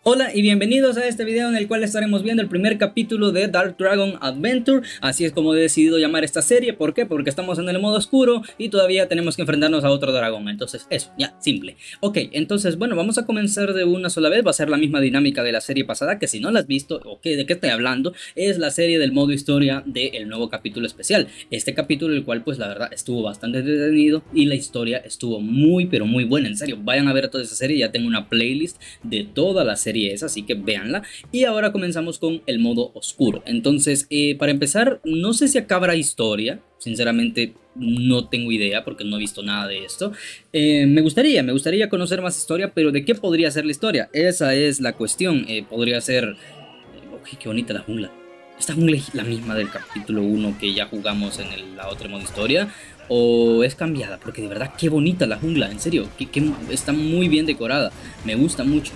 Hola y bienvenidos a este video en el cual estaremos viendo el primer capítulo de Dark Dragon Adventure. Así es como he decidido llamar esta serie. ¿Por qué? Porque estamos en el modo oscuro y todavía tenemos que enfrentarnos a otro dragón. Entonces eso, ya, simple. Ok, entonces bueno, vamos a comenzar de una sola vez. Va a ser la misma dinámica de la serie pasada, que si no la has visto o de qué estoy hablando, es la serie del modo historia del nuevo capítulo especial. Este capítulo el cual pues la verdad estuvo bastante entretenido y la historia estuvo muy pero muy buena. En serio, vayan a ver toda esa serie. Ya tengo una playlist de toda la serie es, así que véanla. Y ahora comenzamos con el modo oscuro. Entonces, para empezar, no sé si acá habrá historia. Sinceramente, no tengo idea porque no he visto nada de esto. Me gustaría conocer más historia, pero ¿de qué podría ser la historia? Esa es la cuestión. Podría ser... ok, qué bonita la jungla. ¿Esta jungla es la misma del capítulo 1 que ya jugamos en la otra modo historia? ¿O es cambiada? Porque de verdad, qué bonita la jungla, en serio. Está muy bien decorada. Me gusta mucho.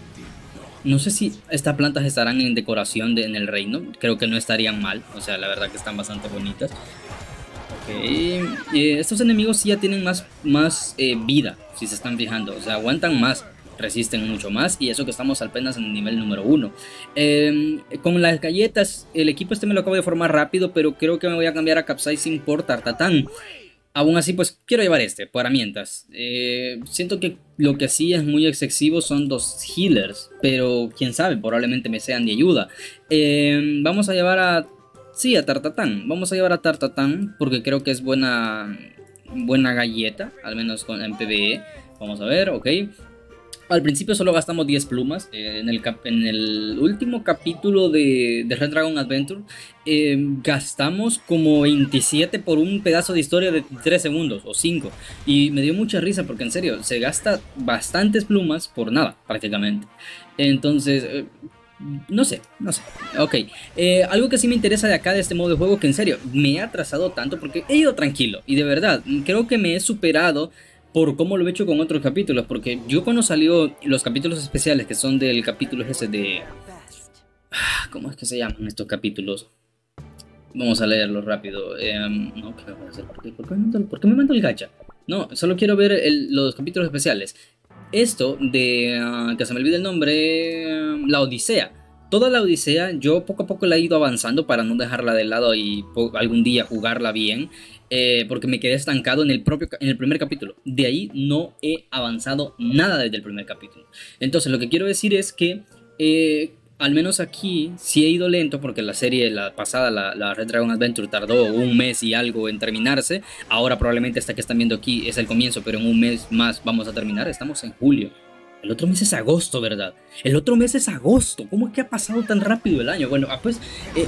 No sé si estas plantas estarán en decoración en el reino. Creo que no estarían mal. O sea, la verdad que están bastante bonitas. Ok. Estos enemigos sí ya tienen más vida, si se están fijando. O sea, aguantan más, resisten mucho más. Y eso que estamos apenas en el nivel número 1. Con las galletas, el equipo este me lo acabo de formar rápido, pero creo que me voy a cambiar a Capsaicin por Tartatán. Aún así, pues quiero llevar este, para mientras. Siento que lo que sí es muy excesivo son dos healers, pero quién sabe, probablemente me sean de ayuda. Vamos a llevar a... sí, a Tartatán. Vamos a llevar a Tartatán porque creo que es buena galleta, al menos en PvE. Vamos a ver, ok. Al principio solo gastamos 10 plumas. En el último capítulo de Red Dragon Adventure gastamos como 27 por un pedazo de historia de 3 segundos o 5. Y me dio mucha risa porque en serio, se gasta bastantes plumas por nada prácticamente. Entonces... no sé. Ok, algo que sí me interesa de acá, de este modo de juego, que en serio me he atrasado tanto porque he ido tranquilo. Y de verdad, creo que me he superado por cómo lo he hecho con otros capítulos. Porque yo cuando salió los capítulos especiales, que son del capítulo ese de... ¿cómo es que se llaman estos capítulos? Vamos a leerlo rápido. No, ¿qué voy a hacer? ¿Por qué me mando el gacha? No, solo quiero ver los capítulos especiales. Esto de... que se me olvide el nombre... la Odisea. Toda la Odisea yo poco a poco la he ido avanzando para no dejarla de lado y algún día jugarla bien. Porque me quedé estancado en el primer capítulo. De ahí no he avanzado nada desde el primer capítulo. Entonces lo que quiero decir es que... al menos aquí sí he ido lento porque la serie, la pasada, la Red Dragon Adventure tardó un mes y algo en terminarse. Ahora probablemente esta que están viendo aquí es el comienzo, pero en un mes más vamos a terminar. Estamos en julio. El otro mes es agosto, ¿verdad? El otro mes es agosto. ¿Cómo es que ha pasado tan rápido el año? Bueno, pues,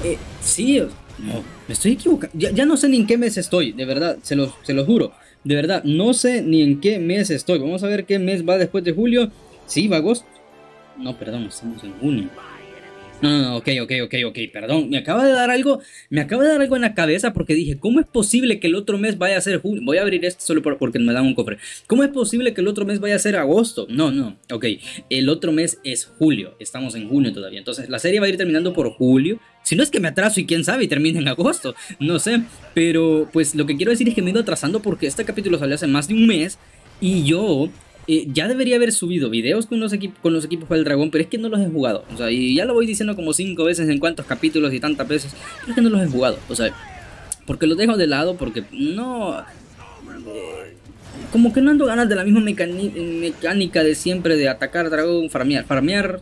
sí, no, me estoy equivocando. Ya no sé ni en qué mes estoy, de verdad, se los juro. De verdad, no sé ni en qué mes estoy. Vamos a ver qué mes va después de julio. Sí, va agosto. No, perdón, estamos en junio. No, ok, perdón, me acaba de dar algo en la cabeza porque dije, ¿cómo es posible que el otro mes vaya a ser julio? Voy a abrir esto solo porque me dan un cofre. ¿Cómo es posible que el otro mes vaya a ser agosto? No, ok, el otro mes es julio, estamos en junio todavía, entonces la serie va a ir terminando por julio. Si no es que me atraso y quién sabe y termine en agosto, no sé, pero pues lo que quiero decir es que me he ido atrasando porque este capítulo salió hace más de un mes y yo... ya debería haber subido videos con los equipos para el dragón, pero es que no los he jugado. O sea, y ya lo voy diciendo como 5 veces en cuantos capítulos y tantas veces, pero es que no los he jugado. O sea, porque los dejo de lado, porque no... como que no ando ganas de la misma mecánica de siempre de atacar dragón, farmear,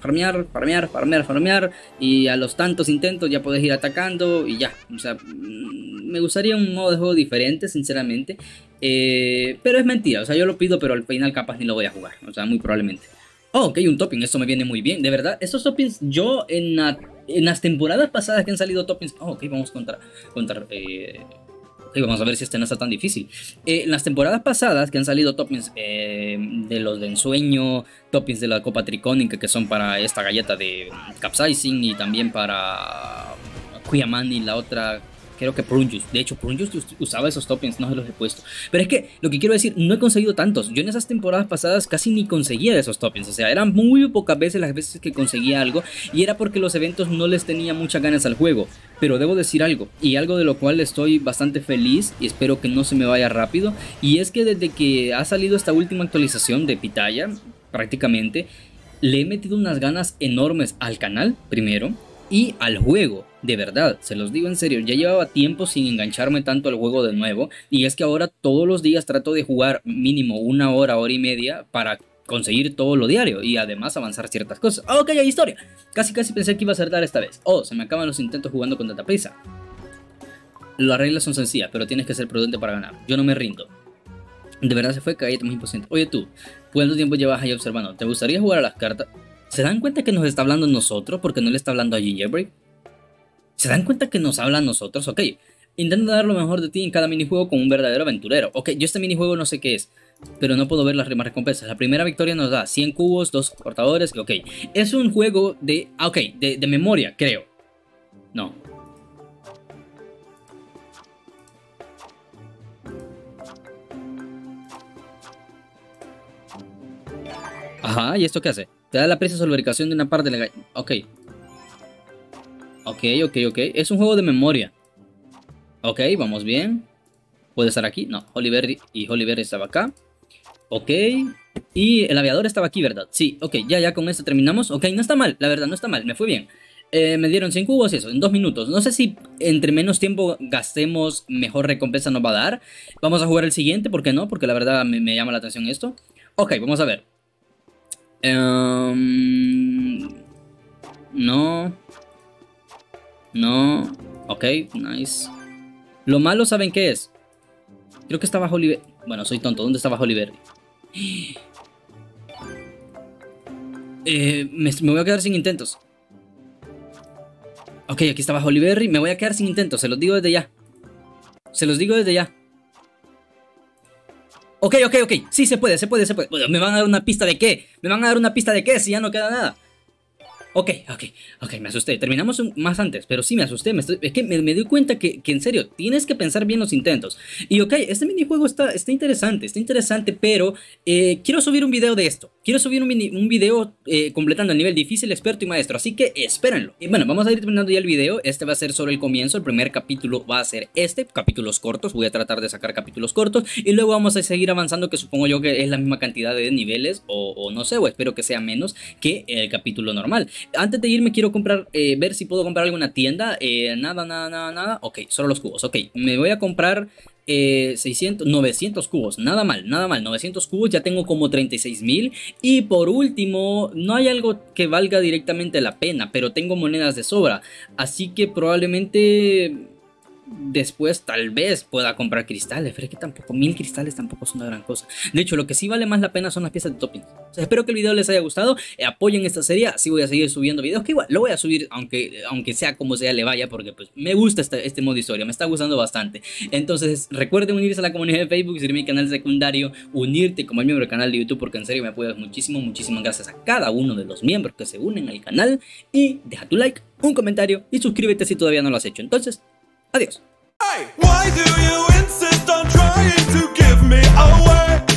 y a los tantos intentos ya puedes ir atacando y ya. O sea, me gustaría un modo de juego diferente, sinceramente. Pero es mentira, o sea, yo lo pido, pero al final capaz ni lo voy a jugar. O sea, muy probablemente. Oh, ok, un topping, esto me viene muy bien, de verdad. Estos toppings, yo en las temporadas pasadas que han salido toppings... oh, ok, vamos a contar. Ok, vamos a ver si este no está tan difícil. En las temporadas pasadas que han salido toppings de los de ensueño, toppings de la copa tricónica que son para esta galleta de Capsaicin y también para Kuyaman y la otra... creo que Prunjus. De hecho, Prunjus usaba esos toppings, no se los he puesto. Pero es que, lo que quiero decir, no he conseguido tantos. Yo en esas temporadas pasadas casi ni conseguía de esos toppings. O sea, eran muy pocas veces las veces que conseguía algo. Y era porque los eventos no les tenía muchas ganas al juego. Pero debo decir algo, y algo de lo cual estoy bastante feliz, y espero que no se me vaya rápido. Y es que desde que ha salido esta última actualización de Pitaya, prácticamente... le he metido unas ganas enormes al canal, primero, y al juego, de verdad, se los digo en serio, ya llevaba tiempo sin engancharme tanto al juego de nuevo, y es que ahora todos los días trato de jugar mínimo una hora, hora y media para conseguir todo lo diario y además avanzar ciertas cosas. Ok, hay historia. Casi pensé que iba a acertar esta vez. Oh, se me acaban los intentos jugando con tanta prisa. Las reglas son sencillas, pero tienes que ser prudente para ganar. Yo no me rindo. De verdad se fue, cállate, más imposible. Oye tú, ¿cuánto tiempo llevas ahí observando? ¿Te gustaría jugar a las cartas? ¿Se dan cuenta que nos está hablando a nosotros porque no le está hablando a Gingerbread? ¿Se dan cuenta que nos habla a nosotros? Ok, intenta dar lo mejor de ti en cada minijuego como un verdadero aventurero. Ok, yo este minijuego no sé qué es, pero no puedo ver las demás recompensas. La primera victoria nos da 100 cubos, 2 cortadores. Ok, es un juego de... Ok, de memoria, creo. No. Ajá, ¿y esto qué hace? Te da la presa sobre la ubicación de una parte de la... Ok. Ok. Es un juego de memoria. Ok, vamos bien. ¿Puede estar aquí? No, Holly Berry y Holly Berry estaba acá. Ok. Y el aviador estaba aquí, ¿verdad? Sí, ok, ya con esto terminamos. Ok, no está mal, la verdad, no está mal, me fue bien. Me dieron 100 cubos y eso, en 2 minutos. No sé si entre menos tiempo gastemos, mejor recompensa nos va a dar. Vamos a jugar el siguiente, ¿por qué no? Porque la verdad me llama la atención esto. Ok, vamos a ver. No. Ok, nice. Lo malo, ¿saben qué es? Creo que estaba Holly Berry. Bueno, soy tonto, ¿dónde estaba Holly Berry? Me voy a quedar sin intentos. Ok, aquí estaba Holly Berry. Me voy a quedar sin intentos, se los digo desde ya. Ok, sí, se puede. Bueno, ¿me van a dar una pista de qué? Si ya no queda nada. Ok, me asusté. Terminamos más antes, pero sí me asusté. Es que me doy cuenta que en serio, tienes que pensar bien los intentos. Y ok, este minijuego está interesante, pero quiero subir un video de esto. Quiero subir un video completando el nivel difícil, experto y maestro, así que espérenlo. Y bueno, vamos a ir terminando ya el video. Este va a ser solo el comienzo, el primer capítulo va a ser capítulos cortos. Voy a tratar de sacar capítulos cortos y luego vamos a seguir avanzando, que supongo yo que es la misma cantidad de niveles o no sé, o espero que sea menos que el capítulo normal. Antes de irme quiero comprar, ver si puedo comprar alguna tienda. Nada. Ok, solo los cubos. Ok, me voy a comprar 900 cubos. Nada mal. 900 cubos, ya tengo como 36.000. Y por último, no hay algo que valga directamente la pena, pero tengo monedas de sobra. Así que probablemente... después tal vez pueda comprar cristales, pero es que tampoco, 1000 cristales tampoco es una gran cosa. De hecho, lo que sí vale más la pena son las piezas de toppings. O sea, espero que el video les haya gustado, apoyen esta serie, así voy a seguir subiendo videos, que igual lo voy a subir aunque sea como sea le vaya, porque pues me gusta este modo historia, me está gustando bastante. Entonces recuerden unirse a la comunidad de Facebook, seguir mi canal secundario, unirte como miembro del canal de YouTube, porque en serio me apoyas muchísimo. Muchísimas gracias a cada uno de los miembros que se unen al canal, y deja tu like, un comentario y suscríbete si todavía no lo has hecho. Entonces, adiós. Hey, why do you insist on trying to give me away?